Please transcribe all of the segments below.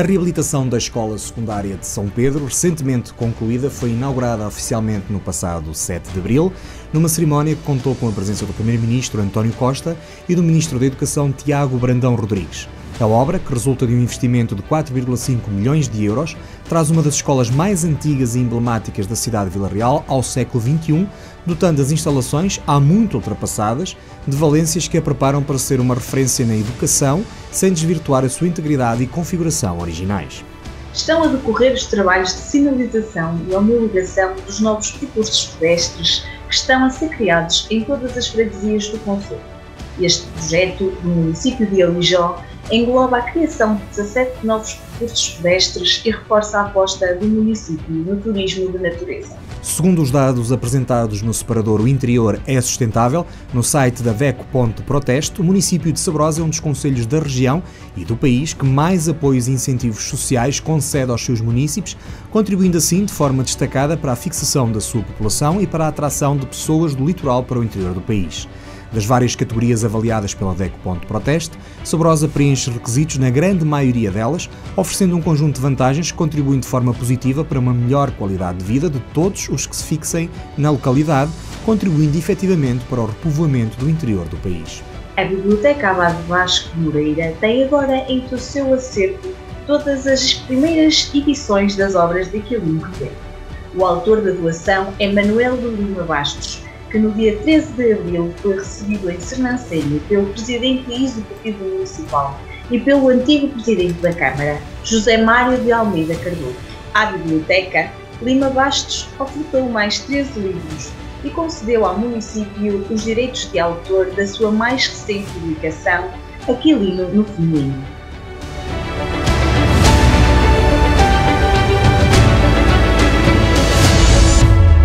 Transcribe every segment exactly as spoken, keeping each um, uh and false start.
A reabilitação da Escola Secundária de São Pedro, recentemente concluída, foi inaugurada oficialmente no passado sete de abril, numa cerimónia que contou com a presença do primeiro-ministro António Costa e do ministro da Educação Tiago Brandão Rodrigues. A obra, que resulta de um investimento de quatro vírgula cinco milhões de euros, traz uma das escolas mais antigas e emblemáticas da cidade de Vila Real ao século vinte e um, dotando as instalações, há muito ultrapassadas, de valências que a preparam para ser uma referência na educação, sem desvirtuar a sua integridade e configuração originais. Estão a decorrer os trabalhos de sinalização e homologação dos novos percursos pedestres que estão a ser criados em todas as freguesias do concelho. Este projeto do município de Alijó engloba a criação de dezassete novos percursos pedestres e reforça a aposta do município no turismo de natureza. Segundo os dados apresentados no separador O Interior é Sustentável, no site da DECO Ponte Protesto, o município de Sabrosa é um dos concelhos da região e do país que mais apoios e incentivos sociais concede aos seus munícipes, contribuindo assim de forma destacada para a fixação da sua população e para a atração de pessoas do litoral para o interior do país. Das várias categorias avaliadas pela DECO Ponte Protesto, Sabrosa preenche requisitos na grande maioria delas, oferecendo um conjunto de vantagens que contribuem de forma positiva para uma melhor qualidade de vida de todos os que se fixem na localidade, contribuindo efetivamente para o repovoamento do interior do país. A Biblioteca Abade Vasco Moreira tem agora entre o seu acervo todas as primeiras edições das obras de Aquilino Rebelo. O autor da doação é Manuel de Lima Bastos, que no dia treze de abril foi recebido em Sernancelho pelo Presidente Executivo Municipal e pelo antigo Presidente da Câmara, José Mário de Almeida Cardoso. À Biblioteca, Lima Bastos ofertou mais treze livros e concedeu ao município os direitos de autor da sua mais recente publicação, Aquilino no Feminino.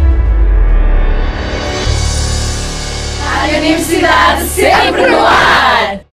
Universidade sempre no ar!